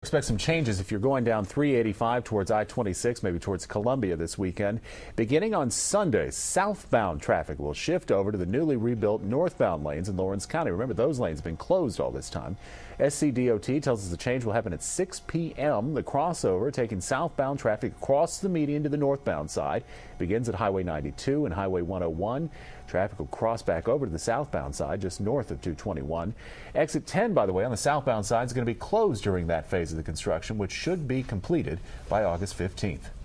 Expect some changes if you're going down 385 towards I-26, maybe towards Columbia this weekend. Beginning on Sunday, southbound traffic will shift over to the newly rebuilt northbound lanes in Lawrence County. Remember, those lanes have been closed all this time. SCDOT tells us the change will happen at 6 p.m. The crossover taking southbound traffic across the median to the northbound side begins at Highway 92 and Highway 101. Traffic will cross back over to the southbound side just north of 221. Exit 10, by the way, on the southbound side is going to be closed during that phase of the construction, which should be completed by August 15th.